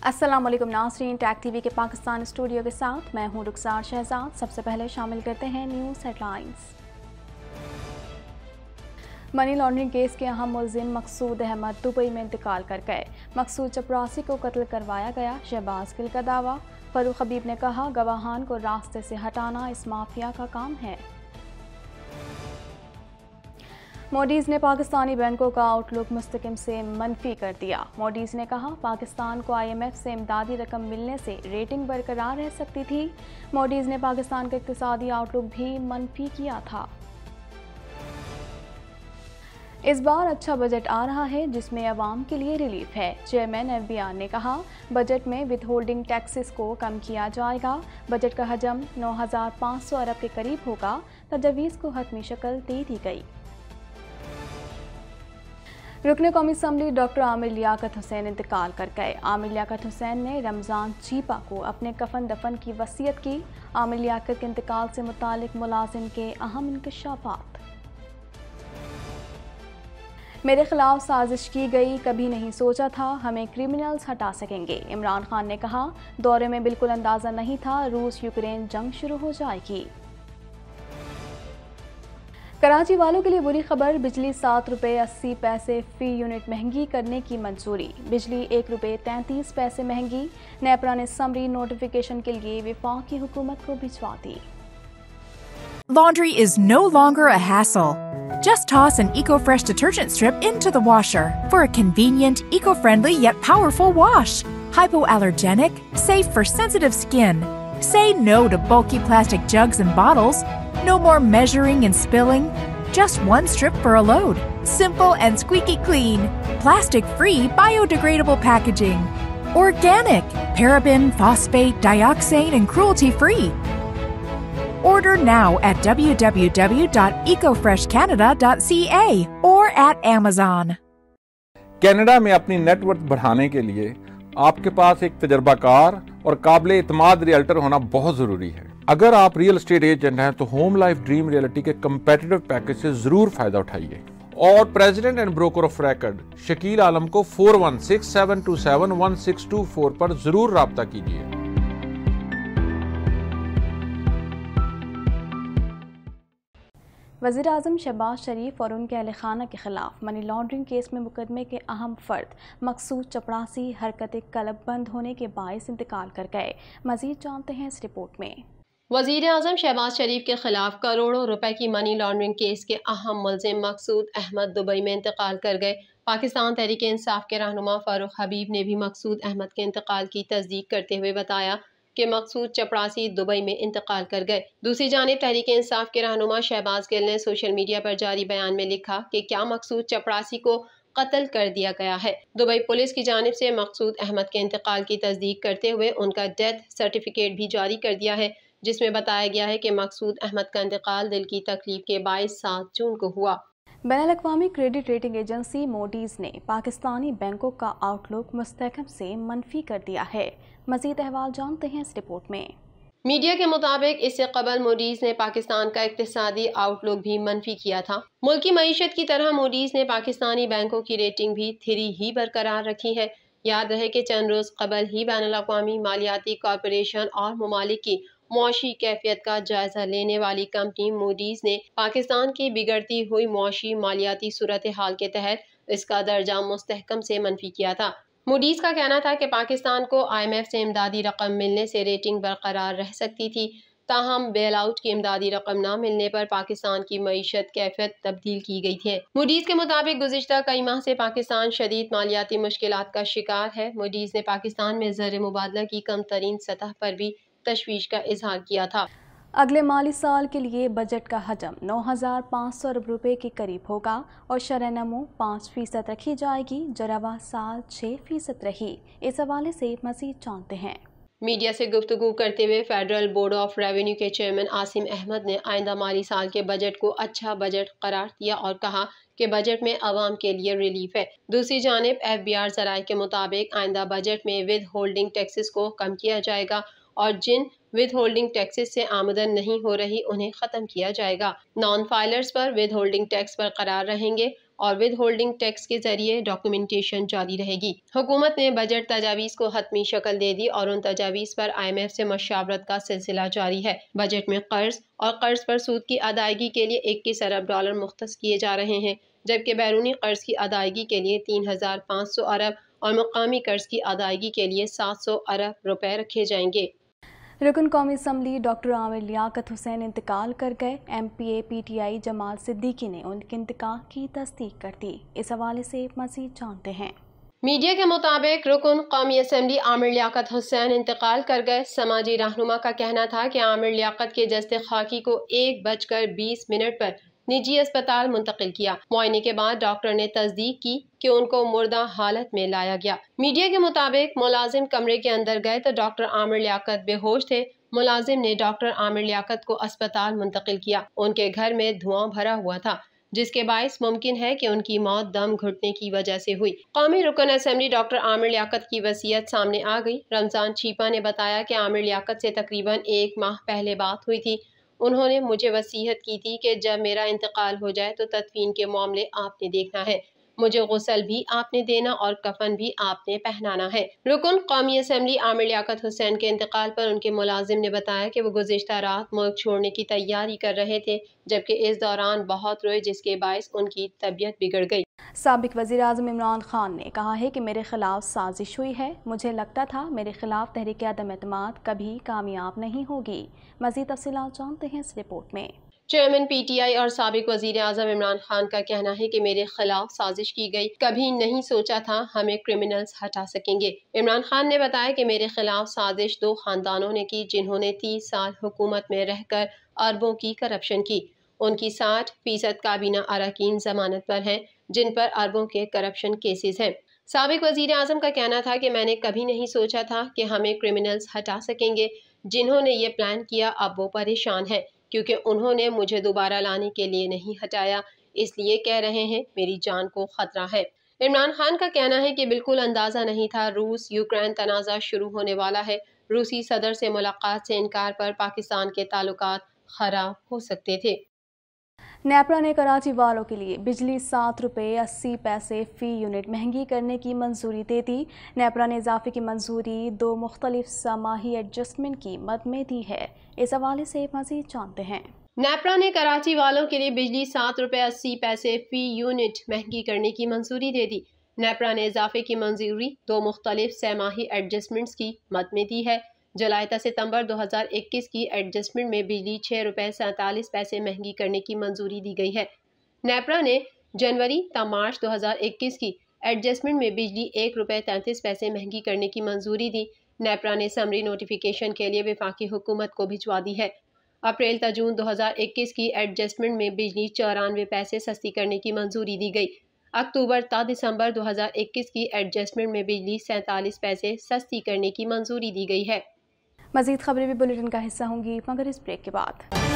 अस्सलाम वालेकुम नाज़रीन, टैग टीवी के पाकिस्तान स्टूडियो के साथ मैं हूं रुखसार शहजाद। सबसे पहले शामिल करते हैं news headlines. Money laundering case के अहम मुलजिम मकसूद अहमद दुबई में इंतकाल कर गए। मकसूद चपरासी को कत्ल करवाया गया, शहबाज गिल का दावा। फरूख हबीब ने कहा, गवाहान को रास्ते से हटाना इस माफिया का काम है। मोडीज़ ने पाकिस्तानी बैंकों का आउटलुक मुस्तकिम से मनफी कर दिया। मोडीज़ ने कहा, पाकिस्तान को IMF से इमदादी रकम मिलने से रेटिंग बरकरार रह सकती थी। मोडीज़ ने पाकिस्तान का इक्तिसादी आउटलुक भी मनफी किया था। इस बार अच्छा बजट आ रहा है जिसमें अवाम के लिए रिलीफ है। चेयरमैन FBR ने कहा, बजट में विद होल्डिंग टैक्सेस को कम किया जाएगा। बजट का हजम 9,500 अरब के करीब होगा। तजवीज़ को हतमी शक्ल दे दी गई। रुकन कौमी असम्बली डॉक्टर आमिर लियाकत हुसैन इंतकाल कर गए। आमिर लियाकत हुसैन ने रमज़ान चीपा को अपने कफन दफन की वसीयत की। आमिर लियाकत के इंतकाल से मुतालिक मुलाजिम के अहम इंकशाफात। मेरे खिलाफ साजिश की गई, कभी नहीं सोचा था हमें क्रिमिनल्स हटा सकेंगे। इमरान खान ने कहा, दौरे में बिल्कुल अंदाज़ा नहीं था रूस यूक्रेन जंग शुरू हो जाएगी। कराची वालों के लिए बुरी खबर, बिजली 7 रुपये 80 पैसे फी यूनिट महंगी करने की मंजूरी। बिजली 1 रुपये 33 पैसे महंगी। नेपरा ने समरी नोटिफिकेशन के लिए वफाकी हुकूमत को भिजवा दी। Laundry is no longer a hassle. Just toss an EcoFresh detergent strip into the washer for a convenient, eco-friendly yet powerful wash. Hypoallergenic, safe for sensitive skin. Say no to bulky plastic jugs and bottles. No more measuring and spilling. Just one strip for a load. Simple and squeaky clean. Plastic-free, biodegradable packaging. Organic, paraben, phosphate, dioxane, and cruelty-free. Order now at www.ecofreshcanada.ca or at Amazon. Canada में अपनी net worth बढ़ाने के लिए आपके पास एक तजर्बाकार और काबिल इत्माद realtor होना बहुत जरूरी है। अगर आप रियल एस्टेट एजेंट हैं तो होम लाइफ ड्रीम रियलिटी के कंपेटिटिव पैकेज से जरूर फायदा उठाइए। और president and broker of record Shakeel Alam को 4167271624 पर जरूर राब्ता कीजिए। वज़ीर आज़म शहबाज शरीफ और उनके अहल खाना के खिलाफ मनी लॉन्ड्रिंग केस में मुकदमे के अहम फर्द मकसूद चपरासी हरकत कलबबंद होने के बायस इंतकाल कर गए। मज़ीद जानते हैं इस रिपोर्ट में। वज़ीर आज़म शहबाज शरीफ के खिलाफ करोड़ों रुपए की मनी लॉन्ड्रिंग केस के अहम मुलजिम मकसूद अहमद दुबई में इंतकाल कर गए। पाकिस्तान तहरीक इंसाफ के रहनुमा फारूक हबीब ने भी मकसूद अहमद के इंतकाल की तस्दीक करते हुए बताया कि मकसूद चपरासी दुबई में इंतकाल कर गए। दूसरी जानिब तहरीक इंसाफ के रहनुमा शहबाज गिल ने सोशल मीडिया पर जारी बयान में लिखा कि क्या मकसूद चपरासी को कत्ल कर दिया गया है। दुबई पुलिस की जानिब से मकसूद अहमद के इंतकाल की तस्दीक करते हुए उनका डेथ सर्टिफिकेट भी जारी कर दिया है, जिसमें बताया गया है कि मकसूद अहमद का इंतकाल दिल की तकलीफ के बायस 7 जून को हुआ। बैनुल-अक़वामी क्रेडिट रेटिंग एजेंसी मोडीज़ ने पाकिस्तानी बैंकों का आउटलुक मुस्तहकम से मनफी कर दिया है। मज़ीद अहवाल जानते हैं इस रिपोर्ट में। मीडिया के मुताबिक इससे कबल मोडीज़ ने पाकिस्तान का इक्तिसादी आउटलुक भी मनफी किया था। मुल्की मईशत की तरह मोडीज़ ने पाकिस्तानी बैंकों की रेटिंग भी 3 ही बरकरार रखी है। याद रहे कि चंद रोज कबल ही बैनुल-अक़वामी मालियाती कॉरपोरेशन और ममालिक की मुआशी कैफियत का जायजा लेने वाली कंपनी मूडीज ने पाकिस्तान की बिगड़ती हुई मुआशी मालियाती सूरत हाल के तहत इसका दर्जा मुस्तहकम से मनफी किया था। मूडीज का कहना था कि पाकिस्तान को IMF से इमदादी रकम मिलने से रेटिंग बरकरार रह सकती थी, ताहम बेल आउट की इमदादी रकम न मिलने पर पाकिस्तान की मईशत कैफियत तब्दील की गई थी। मूडीज के मुताबिक गुज़िश्ता कई माह से पाकिस्तान शदीद मालियाती मुश्किलात का शिकार है। मूडीज ने पाकिस्तान में ज़र मुबादला की कम तरीन सतह पर भी तशवीश का इजहार किया था। अगले माली साल के लिए बजट का हजम 9,500 अरब रुपये के करीब होगा और शरह नमो 5% रखी जाएगी, जरवा साल 6% रही। इस हवाले से मज़ीद जानते हैं। मीडिया से गुफ्तगू करते हुए फेडरल बोर्ड ऑफ रेवेन्यू के चेयरमैन आसिम अहमद ने आइंदा माली साल के बजट को अच्छा बजट करार दिया और कहा कि बजट में आवाम के लिए रिलीफ है। दूसरी जानिब FBR ज़राए के मुताबिक आइंदा बजट में विद होल्डिंग टैक्सेस को कम किया जाएगा और जिन विद होल्डिंग टैक्सेस से आमदन नहीं हो रही उन्हें ख़त्म किया जाएगा। नॉन फाइलर्स पर विद होल्डिंग टैक्स बरकरार रहेंगे और विद होल्डिंग टैक्स के जरिए डॉक्यूमेंटेशन जारी रहेगी। हुकूमत ने बजट तजावीज़ को हतमी शक्ल दे दी और उन तजावीज़ पर IMF से मशावरत का सिलसिला जारी है। बजट में कर्ज और कर्ज पर सूद की अदायगी के लिए $21 अरब मुख्तस किए जा रहे हैं, जबकि बैरूनी कर्ज की अदायगी के लिए 3,500 अरब और मुकामी कर्ज की अदायगी के लिए 700 अरब रुपए रखे जाएंगे। रुकन कौमी असम्बली डॉक्टर आमिर लियाकत हुसैन इंतकाल कर गए। MPA PTI जमाल सिद्दीकी ने उनके इंतकाल की तस्दीक कर दी। इस हवाले से मज़ीद जानते हैं। मीडिया के मुताबिक रुकन कौमी असम्बली आमिर लियाकत हुसैन इंतकाल कर गए। समाजी रहनुमा का कहना था कि आमिर लियाकत के जस्ते खाकी को 1:20 पर निजी अस्पताल मुंतकिल किया। मुआयने के बाद डॉक्टर ने तस्दीक की कि उनको मुर्दा हालत में लाया गया। मीडिया के मुताबिक मुलाजिम कमरे के अंदर गए तो डॉक्टर आमिर लियाकत बेहोश थे। मुलाजिम ने डॉक्टर आमिर लियाकत को अस्पताल मुंतकिल किया। उनके घर में धुआं भरा हुआ था, जिसके बायस मुमकिन है कि उनकी मौत दम घुटने की वजह से हुई। कौमी रुकन असम्बली डॉक्टर आमिर लियाकत की वसीयत सामने आ गई। रमजान छीपा ने बताया कि आमिर लियाकत से तकरीबन 1 माह पहले बात हुई थी। उन्होंने मुझे वसीयत की थी कि जब मेरा इंतकाल हो जाए तो तदफीन के मामले आपने देखना है, मुझे गुस्ल भी आपने देना और कफन भी आपने पहनाना है। रुकन कौमी असम्बली आमिर लियाकत हुसैन के इंतकाल पर उनके मुलाजिम ने बताया कि वो गुज़िश्ता रात मुल्क छोड़ने की तैयारी कर रहे थे, जबकि इस दौरान बहुत रोए, जिसके बायस उनकी तबीयत बिगड़ गई। साबिक वज़ीर आज़म इमरान खान ने कहा है कि मेरे खिलाफ साजिश हुई है। मुझे लगता था मेरे खिलाफ तहरीक अदम एतमाद कभी कामयाब नहीं होगी। मज़ीद तफसीलात जानते हैं इस रिपोर्ट में। चेयरमैन PTI और साबिक वज़ीर आज़म इमरान खान का कहना है कि मेरे खिलाफ साजिश की गई, कभी नहीं सोचा था हमें क्रिमिनल्स हटा सकेंगे। इमरान खान ने बताया कि मेरे खिलाफ साजिश 2 खानदानों ने की, जिन्होंने 30 साल हुकूमत में रहकर अरबों की करप्शन की। उनकी 60% काबीना अरकान जमानत पर हैं, जिन पर अरबों के करप्शन केसेस हैं। साबिक वज़ीर आज़म का कहना था कि मैंने कभी नहीं सोचा था कि हमें क्रिमिनल्स हटा सकेंगे। जिन्होंने ये प्लान किया अब वो परेशान है, क्योंकि उन्होंने मुझे दोबारा लाने के लिए नहीं हटाया, इसलिए कह रहे हैं मेरी जान को खतरा है। इमरान खान का कहना है कि बिल्कुल अंदाज़ा नहीं था रूस यूक्रेन तनाज़ा शुरू होने वाला है। रूसी सदर से मुलाकात से इनकार पर पाकिस्तान के ताल्लुकात खराब हो सकते थे। नेपरा ने कराची वालों के लिए बिजली ₹7.80 फ़ी यूनिट महंगी करने की मंजूरी दे दी। नेपरा ने इजाफे की मंजूरी 2 मुख्तलिफ समाही एडजस्टमेंट की मद में दी है। इस हवाले से मज़ीद जानते हैं। नेपरा ने कराची वालों के लिए बिजली ₹7.80 फ़ी यूनिट महंगी करने की मंजूरी दे दी। नेपरा ने इजाफे की मंजूरी 2 मुख्तलिफ समाही एडजस्टमेंट्स की मद में दी है। जुलाई से सितंबर 2021 की एडजस्टमेंट में बिजली ₹6.47 महंगी करने की मंजूरी दी गई है। नेपरा ने जनवरी ता मार्च 2021 की एडजस्टमेंट में बिजली ₹1.33 महंगी करने की मंजूरी दी। नेपरा ने समरी नोटिफिकेशन के लिए वफाकी हुकूमत को भिजवा दी है। अप्रैल ता जून 2021 की एडजस्टमेंट में बिजली 94 पैसे सस्ती करने की मंजूरी दी गई। अक्टूबर ता दिसंबर 2021 की एडजस्टमेंट में बिजली 47 पैसे सस्ती करने की मंजूरी दी गई है। मज़ीद खबरें भी बुलेटिन का हिस्सा होंगी, मगर इस ब्रेक के बाद।